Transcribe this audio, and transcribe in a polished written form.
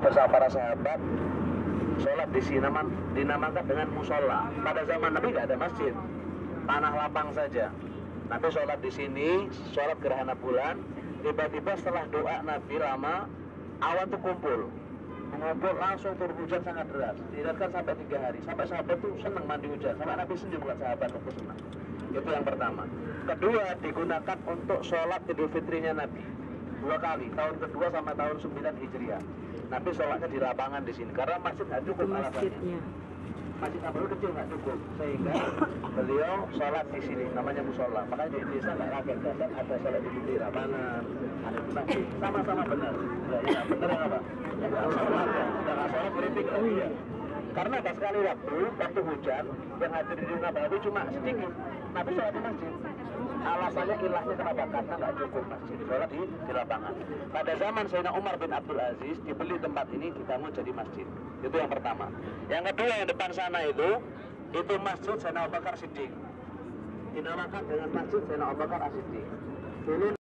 bersama para sahabat sholat di sini dinamakan dengan musola. Pada zaman Nabi tidak ada masjid, tanah lapang saja. Nabi sholat di sini, sholat gerhana bulan. Tiba-tiba setelah doa Nabi lama, awan itu mengumpul langsung turun hujan sangat deras. Dilihatkan sampai 3 hari. Sampai sahabat itu senang mandi hujan. Sampai Nabi sendiri bukan sahabat itu senang. Itu yang pertama. Kedua, digunakan untuk sholat Idul Fitrinya Nabi 2 kali. Tahun kedua sama tahun 9 Hijriah. Nabi sholatnya di lapangan di sini karena masjid nggak cukup alasannya. Masjid Nabawi kecil nggak cukup, sehingga beliau sholat di sini, namanya musola. Makanya di desa nggak rakyat dasar ada sholat di lapangan, ada di masjid, sama-sama benar. Ya benar apa? Ya nggak sholat ya, nggak sholat kritik ya. Karena ada sekali waktu hujan yang hadir di Nabawi cuma sedikit. Nabi sholat di masjid. Alasannya ilahnya kenapa? Karena nggak cukup masjid, sholat di lapangan. Pada zaman Sayyidina Umar bin Abdul Aziz dibeli tempat ini dibangun jadi masjid. Itu yang pertama. Yang kedua yang depan sana itu masjid Sayyidina Abu Bakar Siddiq. Dinamakan dengan masjid Sayyidina Abu Bakar As-Siddiq. Dulu